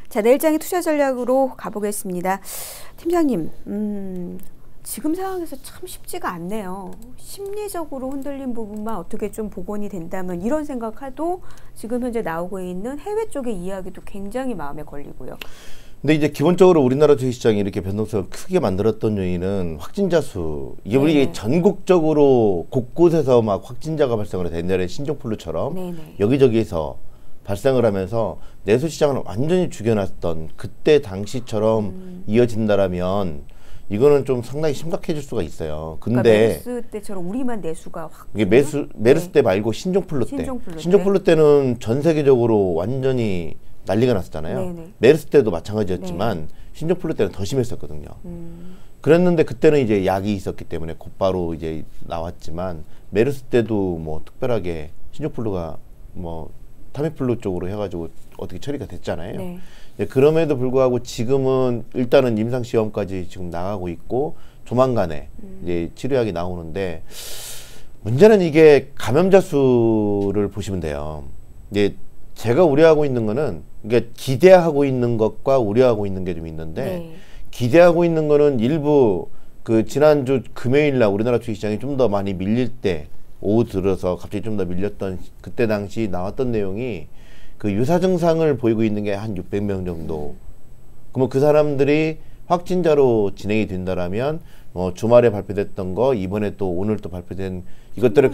자, 내일장의 투자 전략으로 가보겠습니다. 팀장님, 지금 상황에서 참 쉽지가 않네요. 심리적으로 흔들린 부분만 어떻게 좀 복원이 된다면 이런 생각해도 지금 현재 나오고 있는 해외 쪽의 이야기도 굉장히 마음에 걸리고요. 근데 이제 기본적으로 우리나라 주식시장이 이렇게 변동성을 크게 만들었던 요인은 확진자 수. 이게 우리 전국적으로 곳곳에서 막 확진자가 발생을 해서 옛날에 신종플루처럼 여기저기에서 발생을 하면서 내수시장을 완전히 죽여놨던 그때 당시처럼 이어진다라면 이거는 좀 상당히 심각해질 수가 있어요. 근데 그러니까 메르스 때처럼 우리만 내수가 확 이게 메르스 때 말고 신종플루 때. 신종플루 때는 전 세계적으로 완전히 난리가 났었잖아요. 메르스 때도 마찬가지였지만 신종플루 때는 더 심했었거든요. 그랬는데 그때는 이제 약이 있었기 때문에 곧바로 이제 나왔지만 메르스 때도 뭐 특별하게 신종플루가 뭐 타미플루 쪽으로 해가지고 어떻게 처리가 됐잖아요. 그럼에도 불구하고 지금은 일단은 임상시험까지 지금 나가고 있고 조만간에 이제 치료약이 나오는데 문제는 이게 감염자 수를 보시면 돼요. 이제 제가 우려하고 있는 거는 이게 기대하고 있는 것과 우려하고 있는 게 좀 있는데 기대하고 있는 거는 일부 그 지난주 금요일날 우리나라 주식시장이 좀 더 많이 밀릴 때 오후 들어서 갑자기 좀 더 밀렸던 그때 당시 나왔던 내용이 그 유사 증상을 보이고 있는 게 한 600명 정도. 그러면 그 사람들이 확진자로 진행이 된다라면 주말에 발표됐던 거 이번에 또 오늘 또 발표된 이것들을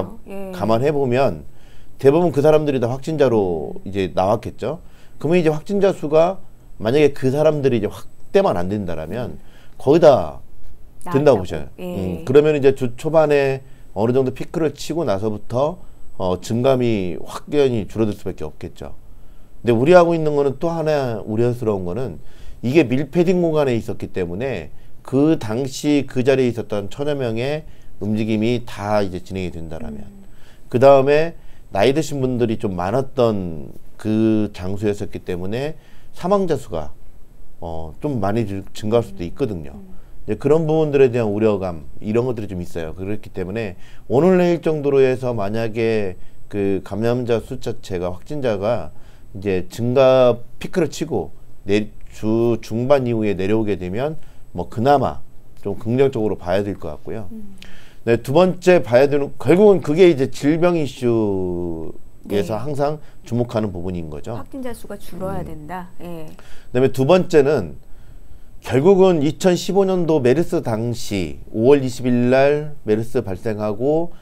감안해 보면 대부분 그 사람들이 다 확진자로 이제 나왔겠죠. 그러면 이제 확진자 수가 만약에 그 사람들이 이제 확대만 안 된다라면 거의 다 된다고 보셔요. 그러면 이제 주 초반에 어느 정도 피크를 치고 나서부터 증감이 확연히 줄어들 수밖에 없겠죠. 근데 우려하고 있는 거는 또 하나 우려스러운 거는 이게 밀패딩 공간에 있었기 때문에 그 당시 그 자리에 있었던 1000여 명의 움직임이 다 이제 진행이 된다라면 그 다음에 나이 드신 분들이 좀 많았던 그 장소였었기 때문에 사망자 수가 좀 많이 증가할 수도 있거든요. 그런 부분들에 대한 우려감 이런 것들이 좀 있어요. 그렇기 때문에 오늘 내일 정도로 해서 만약에 그 감염자 숫자체가 확진자가 이제 증가 피크를 치고 주 중반 이후에 내려오게 되면 뭐 그나마 좀 긍정적으로 봐야 될 것 같고요. 네, 두 번째 봐야 되는 결국은 그게 이제 질병 이슈에서 항상 주목하는 부분인 거죠. 확진자 수가 줄어야 된다. 그다음에 두 번째는 결국은 2015년도 메르스 당시 5월 20일 날 메르스 발생하고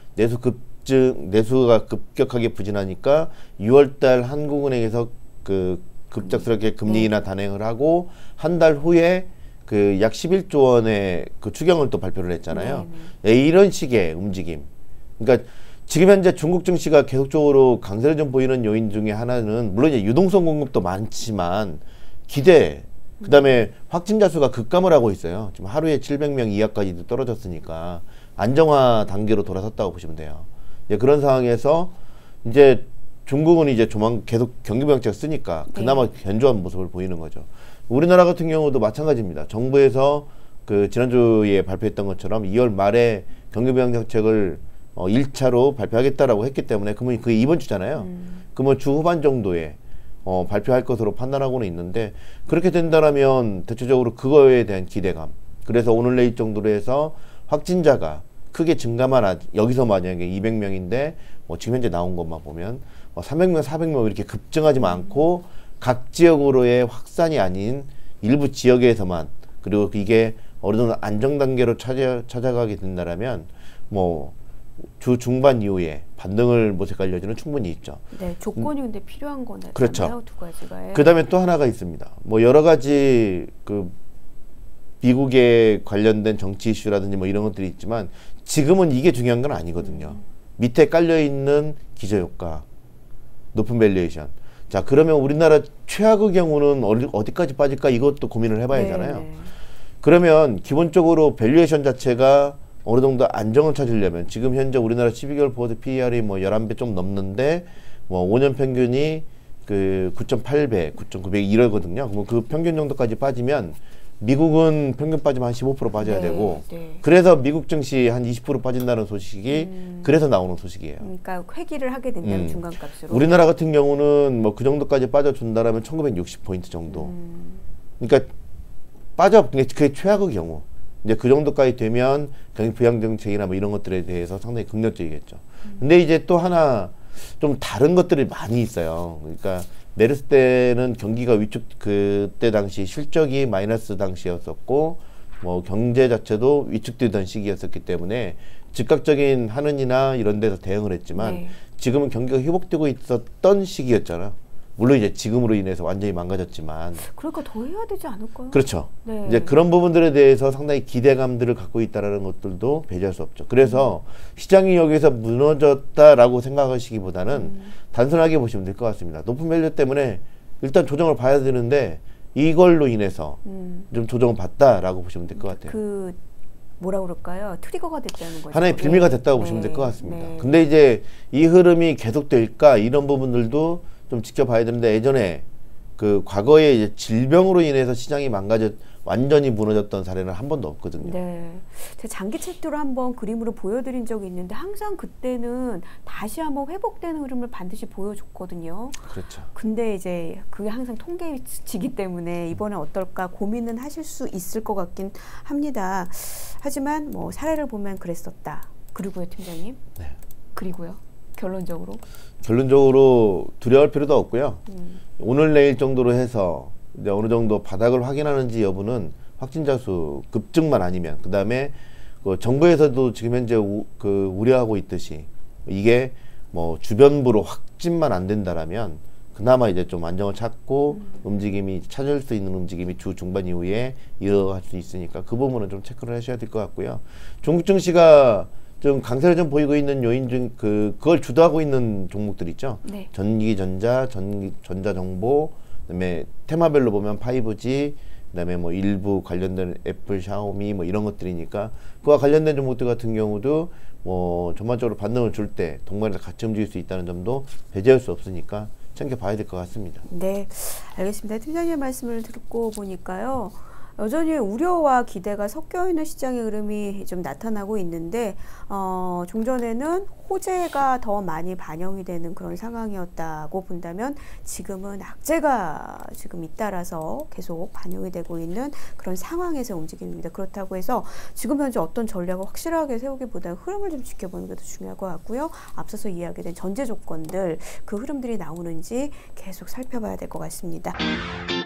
내수가 급격하게 부진하니까 6월 달 한국은행에서 그 급작스럽게 금리 인하 단행을 하고 한 달 후에 그 약 11조 원의 그 추경을 또 발표를 했잖아요. 이런 식의 움직임. 그러니까 지금 현재 중국 증시가 계속적으로 강세를 좀 보이는 요인 중에 하나는 물론 이제 유동성 공급도 많지만 기대 그다음에 확진자 수가 급감을 하고 있어요. 지금 하루에 700명 이하까지도 떨어졌으니까 안정화 단계로 돌아섰다고 보시면 돼요. 그런 상황에서 이제 중국은 이제 조만 계속 경기부양책 쓰니까 그나마 견조한 모습을 보이는 거죠. 우리나라 같은 경우도 마찬가지입니다. 정부에서 그 지난주에 발표했던 것처럼 2월 말에 경기부양정책을 1차로 발표하겠다라고 했기 때문에 그러면 그게 이번 주잖아요. 그러면 주 후반 정도에 발표할 것으로 판단하고는 있는데 그렇게 된다면 대체적으로 그거에 대한 기대감. 그래서 오늘 내일 정도로 해서 확진자가 크게 증가만 여기서 만약에 200명인데 지금 현재 나온 것만 보면 300명, 400명 이렇게 급증하지만 않고 각 지역으로의 확산이 아닌 일부 지역에서만 그리고 이게 어느 정도 안정 단계로 찾아가게 된다라면 뭐 주 중반 이후에 반등을 모색할 여지는 충분히 있죠. 네, 조건이 근데 필요한 거네요. 그렇죠. 두 가지가. 그다음에 또 하나가 있습니다. 뭐 여러 가지 그 미국에 관련된 정치 이슈라든지 뭐 이런 것들이 있지만 지금은 이게 중요한 건 아니거든요. 밑에 깔려 있는 기저효과, 높은 밸류에이션. 자, 그러면 우리나라 최악의 경우는 어디까지 빠질까 이것도 고민을 해봐야 하잖아요. 그러면 기본적으로 밸류에이션 자체가 어느 정도 안정을 찾으려면 지금 현재 우리나라 12개월 포워드 PER이 뭐 11배 좀 넘는데 뭐 5년 평균이 그 9.8배, 9.9배 이러거든요. 그럼 그 평균 정도까지 빠지면 미국은 평균 빠지면 한 15% 빠져야 되고 그래서 미국 증시 한 20% 빠진다는 소식이 그래서 나오는 소식이에요. 그러니까 회귀를 하게 된다면 중간값으로. 우리나라 같은 경우는 뭐 그 정도까지 빠져준다라면 1960포인트 정도. 그러니까 그게 최악의 경우. 이제 그 정도까지 되면 경기 부양 정책이나 뭐 이런 것들에 대해서 상당히 긍정적이겠죠. 근데 이제 또 하나 좀 다른 것들이 많이 있어요. 그러니까 메르스 때는 경기가 그때 당시 실적이 마이너스 당시였었고 뭐 경제 자체도 위축되던 시기였었기 때문에 즉각적인 한은이나 이런 데서 대응을 했지만 지금은 경기가 회복되고 있었던 시기였잖아. 물론 이제 지금으로 인해서 완전히 망가졌지만. 그러니까 더 해야 되지 않을까요? 그렇죠. 이제 그런 부분들에 대해서 상당히 기대감들을 갖고 있다라는 것들도 배제할 수 없죠. 그래서 시장이 여기서 무너졌다라고 생각하시기보다는 단순하게 보시면 될 것 같습니다. 높은 밸류 때문에 일단 조정을 봐야 되는데 이걸로 인해서 좀 조정을 받다라고 보시면 될 것 같아요. 뭐라 그럴까요? 트리거가 됐다는 거죠. 하나의 빌미가 됐다고 보시면 될 것 같습니다. 근데 이제 이 흐름이 계속될까 이런 부분들도 좀 지켜봐야 되는데 예전에 그 과거에 이제 질병으로 인해서 시장이 완전히 무너졌던 사례는 한 번도 없거든요. 제가 장기 차트로 한번 그림으로 보여드린 적이 있는데 항상 그때는 다시 한번 회복되는 흐름을 반드시 보여줬거든요. 그렇죠. 근데 이제 그게 항상 통계치기 때문에 이번에 어떨까 고민은 하실 수 있을 것 같긴 합니다. 하지만 뭐 사례를 보면 그랬었다. 그리고요, 팀장님. 그리고요. 결론적으로 두려워할 필요도 없고요. 오늘 내일 정도로 해서 이제 어느 정도 바닥을 확인하는지 여부는 확진자 수 급증만 아니면 그 다음에 정부에서도 지금 현재 우려하고 있듯이 이게 뭐 주변부로 확진만 안 된다라면 그나마 이제 좀 안정을 찾고 찾을 수 있는 움직임이 주 중반 이후에 이어갈 수 있으니까 그 부분은 좀 체크를 하셔야 될 것 같고요. 중국 증시가 좀 강세를 좀 보이고 있는 요인 중 그걸 주도하고 있는 종목들 있죠. 전기전자, 전자정보, 그다음에 테마별로 보면 5G, 그다음에 뭐 일부 관련된 애플, 샤오미 뭐 이런 것들이니까 그와 관련된 종목들 같은 경우도 뭐 전반적으로 반등을 줄 때 동반해서 같이 움직일 수 있다는 점도 배제할 수 없으니까 챙겨봐야 될 것 같습니다. 네, 알겠습니다. 팀장님의 말씀을 듣고 보니까요. 여전히 우려와 기대가 섞여 있는 시장의 흐름이 좀 나타나고 있는데 종전에는 호재가 더 많이 반영이 되는 그런 상황이었다고 본다면 지금은 악재가 지금 잇따라서 계속 반영이 되고 있는 그런 상황에서 움직입니다. 그렇다고 해서 지금 현재 어떤 전략을 확실하게 세우기보다는 흐름을 좀 지켜보는 게 더 중요할 것 같고요. 앞서서 이야기된 전제 조건들 그 흐름들이 나오는지 계속 살펴봐야 될 것 같습니다.